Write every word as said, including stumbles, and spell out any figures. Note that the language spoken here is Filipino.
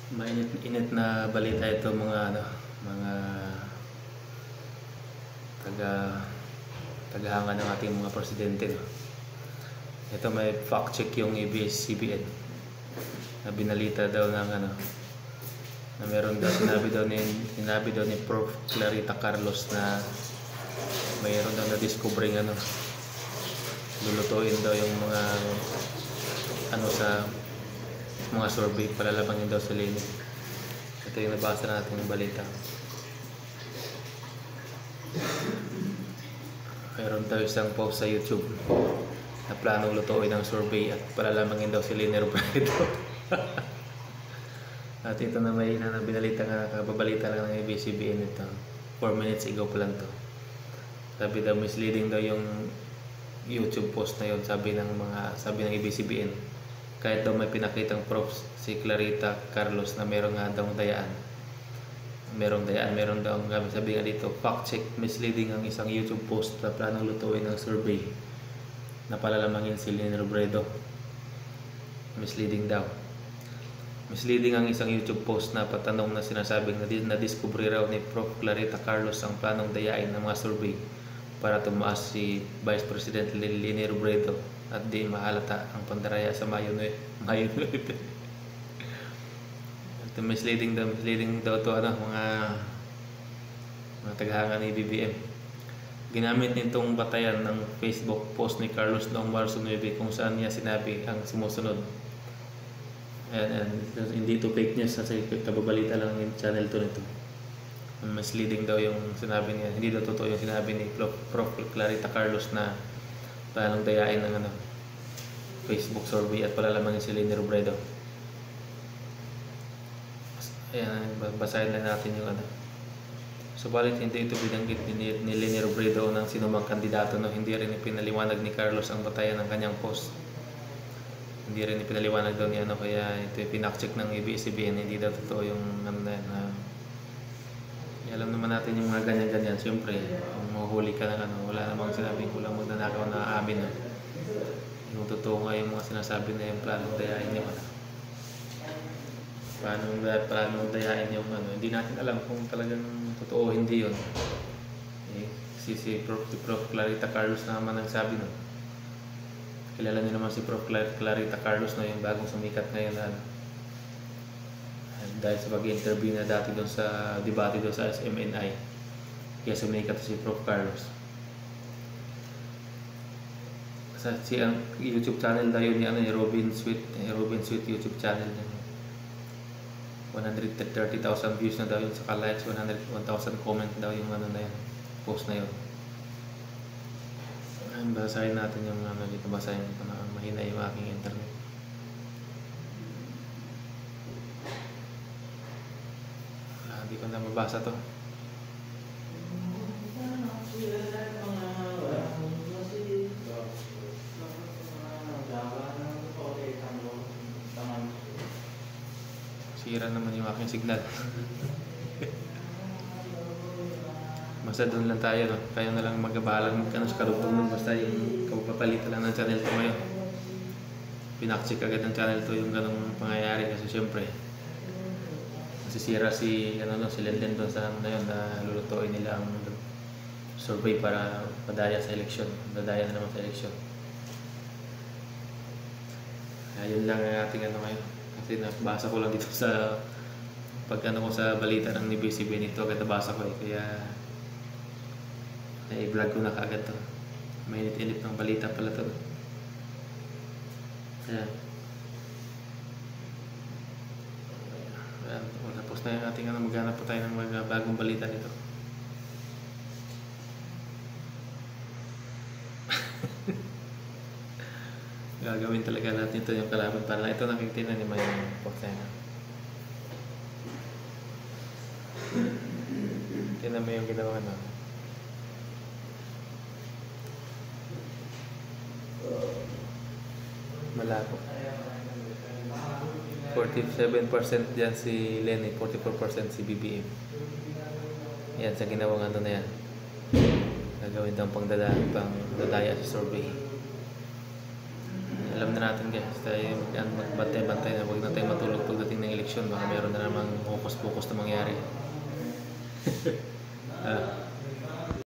Mainit-init na balita ito mga ano, mga taga tagahanga ng ating mga presidente, no? Ito may fact check yung A B S C B N na binalita daw ng ano na meron daw sinabi daw ni sinabi daw ni Prof Clarita Carlos na mayroon daw na discovering ano lulutuin daw yung mga ano sa mga survey, palalabangin daw sa linis. Ito yung nabasa natin ng balita. Mayroon daw isang post sa YouTube na planong lutuin ng survey at palalamangin daw si Leni Robredo. At ito na may na binalita nga, kababalita lang ng A B S C B N ito. four minutes ago pa lang to. Sabi daw misleading daw yung YouTube post na yun, sabi ng mga sabi ng A B S C B N. Kahit daw may pinakitang prof si Clarita Carlos na meron nga daw dayaan. Merong dayaan, meron daw ang sabi nga dito, fact check, misleading ang isang YouTube post na planong lutuin ng survey na palalamangin si Leni Robredo. Misleading daw. Misleading ang isang YouTube post na patanong na sinasabing na discover raw ni Prof Clarita Carlos ang planong dayain ng mga survey para tumaas si Vice President Leni Robredo at di mahalata ang pandaraya sa Mayo nueve. Ito misleading daw, misleading daw to ano, mga mga tagahanga ni B B M. Ginamit nitong batayan ng Facebook post ni Carlos noong Marso nueve kung saan niya sinabi ang sumusunod. And, and hindi ito fake news kasi kababalita lang yung channel to nito. Misleading daw yung sinabi niya, hindi daw totoo yung sinabi ni Prof Clarita Carlos na planong dayain ng ano, Facebook survey at palalamangin si Leni Robredo. Ayan, basahin lang natin yung ano. Subalit hindi ito binanggit ni, ni Leni Robredo ng sinumang kandidato, no? Hindi rin ipinaliwanag ni Carlos ang batayan ng kanyang post. Hindi rin ipinaliwanag daw ni ano, kaya ito pinakcheck ng A B S C B N, hindi daw totoo yung ano na, na alam naman natin yung mga ganyan-ganyan. Siyempre, kung mahuhuli ka na ano, wala namang sinabing kulang magnanakaw na amin. No? Yung totoo nga yung mga sinasabi na yung planong dayain yung ano. Planong, planong dayain yung ano. Hindi natin alam kung talagang totoo o hindi yun. Eh, si, si, Prof, si Prof Clarita Carlos na naman nagsabi nun. Kilala niyo naman si Prof Clarita Carlos na yung bagong sumikat ngayon na ano. Dahil sa pag-interview na dati doon sa debate doon sa S M N I, kaya sumikat si Prof Carlos. Sa si ang YouTube channel daw yun ni ano ni Robin Sweet, eh, Robin Sweet YouTube channel niya. one hundred thirty thousand views na daw yun, sa likes one hundred one thousand comment daw yung ano na yun, post na yun. Ay, basahin natin yung ano dito, basahin ko na mahina yung aking internet. Hindi ko na mabasa to. Sira naman yung aking signal. Basta doon lang tayo, no? Kaya na lang magabalang magkano sa karugtong nun. Basta yung kapapalitan lang ng channel to ngayon. Pinakcheck agad ng channel to yung ganong pangyayari kasi syempre nasisira si ano no si Lenden doon sa ano na yun na lulutuin nila ang survey para padaya sa eleksyon, dadaya na naman sa eleksyon. Ayun lang ang ating ano ngayon kasi nabasa ko lang dito sa pag ano ko sa balita ng A B S C B N ito, agad nabasa ko eh, kaya na-vlog ko na kaagad to. Mainit-init ng balita pala to. Ayan. Tapos na yung ating ano, maghanap po tayo ng mga bagong balita nito. Gagawin talaga natin ito yung kalaban para ito nakikita ni may poksena. Tingnan mo yung ginawa na. Malabo. forty-seven percent dyan si Leni, forty-four percent si B B M. Yan, sa ginawang ano na yan. Gagawin daw pang dadaya, pang dadaya sa survey. alam na natin guys, tayo magbantay-bantay na, huwag na tayo matulog pagdating ng eleksyon, baka meron na namang focus-focus na mangyari. ah